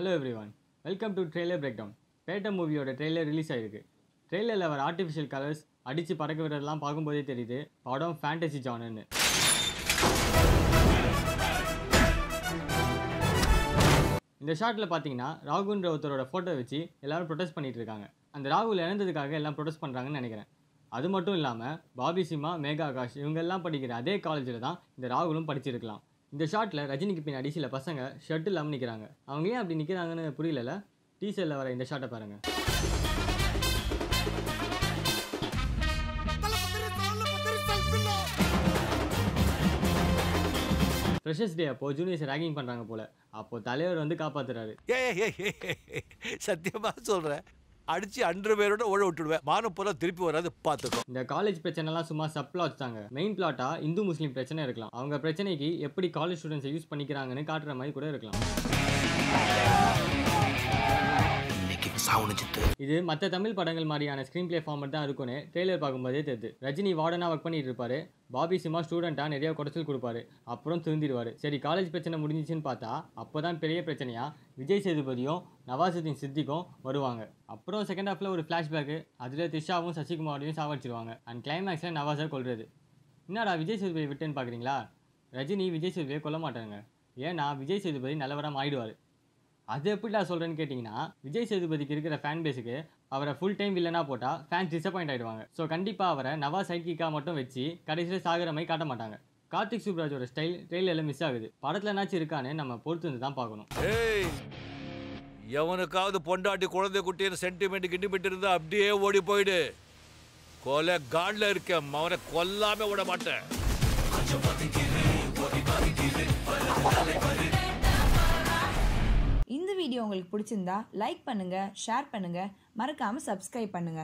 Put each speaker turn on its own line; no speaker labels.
Hello everyone, welcome to Trailer Breakdown. பேட்ட மூவியோட trailer release ஆயிருக்கு. ட்ரெய்லரில் வர ஆர்டிஃபிஷியல் கலர்ஸ் அடித்து பறக்க விடுறதெல்லாம் பார்க்கும்போதே தெரியுது படம் ஃபேண்டசி ஜானர்னு. இந்த ஷாட்டில் பார்த்தீங்கன்னா ராகுன்ற ஒருத்தரோட ஃபோட்டோ வச்சு எல்லாரும் ப்ரொடெஸ்ட் பண்ணிட்டு இருக்காங்க. அந்த ராகுல் இழந்ததுக்காக எல்லாம் ப்ரொடெஸ்ட் பண்ணுறாங்கன்னு நினைக்கிறேன். அது மட்டும் இல்லாமல் பாபி சிம்மா, மேகா ஆகாஷ் இவங்கெல்லாம் படிக்கிற அதே காலேஜில் தான் இந்த ராகுலும் படிச்சிருக்கலாம். இந்த ஷாட்டில் ரஜினிக்கு பின்னாடி சில பசங்க ஷர்ட் இல்லாமல் நிற்கிறாங்க. அவங்க ஏன் அப்படி நிற்கிறாங்கன்னு புரியல. டீசரில் வர இந்த ஷாட்டை பாருங்கள். ஃப்ரெஷர்ஸ் டே அப்போ ஜூனியர்ஸ் ரேகிங் பண்ணுறாங்க போல. அப்போ தலைவர் வந்து காப்பாற்றுறாரு.
சத்தியமாக சொல்கிறேன், அடிச்சு 100 பேரோட ஓட விட்டுடுவேன். மானம் போல திருப்பி வராது பார்த்துக்கோ.
இந்த காலேஜ் பிரச்சனைலாம் சும்மா சப்ளாட்ஸ் தாங்க. மெயின் பிளாட்டா இந்து முஸ்லீம் பிரச்சனை இருக்கலாம். அவங்க பிரச்சனைக்கு எப்படி காலேஜ் ஸ்டூடெண்ட்ஸை யூஸ் பண்ணிக்கிறாங்கன்னு காட்டுற மாதிரி கூட இருக்கலாம். இது மற்ற தமிழ் படங்கள் மாதிரியான ஸ்க்ரீன் பிளே ஃபார்மட் தான் இருக்கும்னு ட்ரெய்லர் பார்க்கும்போதே தெரியுது. ரஜினி வார்டனாக ஒர்க் பண்ணிட்டு இருப்பாரு. பாபி சிம்மா ஸ்டூடெண்ட்டாக நிறைய குறைச்சல் கொடுப்பாரு. அப்புறம் திருந்திடுவார். சரி, காலேஜ் பிரச்சனை முடிஞ்சிச்சுன்னு பார்த்தா அப்போ தான் பெரிய பிரச்சனையாக விஜய் சேதுபதியும் நவாசுதீன் சித்திக்கும் வருவாங்க. அப்புறம் செகண்ட் ஹாஃபில் ஒரு ஃப்ளாஷ்பேக்கு. அதில் த்ரிஷாவும் சசிகுமாரையும் சாவடிச்சிருவாங்க. அண்ட் கிளைமேக்ஸில் நவாஸை கொல்றது. என்னடா விஜய் சேதுபதி விட்டுன்னு பார்க்குறீங்களா? ரஜினி விஜய் சேதுபதியை கொல்ல மாட்டாங்க. ஏன்னா விஜய் சேதுபதி நல்லவராக ஆயிடுவார். அது எப்படிடா சொல்கிறேன்னு கேட்டிங்கன்னா, விஜய் சேதுபதிக்கு இருக்கிற ஃபேன் பேஸுக்கு அவரை ஃபுல் டைம் வில்லனாக போட்டால் ஃபேன்ஸ் டிசப்பாயிண்ட் ஆகிடுவாங்க. ஸோ கண்டிப்பாக அவரை நவாஸ் சைட்கிக்காக மட்டும் வச்சு கடைசியில் சாகிற மாதிரி காட்ட மாட்டாங்க. கார்த்திக் சுப்ராஜோட ஸ்டைல் ட்ரெய்லரில் மிஸ் ஆகுது. படத்தில் என்னாச்சும் இருக்கான்னு நம்ம பொறுத்து வந்து தான் பார்க்கணும்.
எவனுக்காவது பொண்டாட்டி குழந்தை குட்டின்னு சென்டிமெண்ட் கிண்டிமெண்ட் இருந்தால் அப்படியே ஓடி போயிடு. கொலை காண்டில் இருக்க அவனை கொல்லாம விட மாட்டேன்.
இந்த வீடியோ உங்களுக்கு பிடிச்சிருந்தா லைக் பண்ணுங்க, ஷேர் பண்ணுங்க, மறக்காம சப்ஸ்கிரைப் பண்ணுங்க.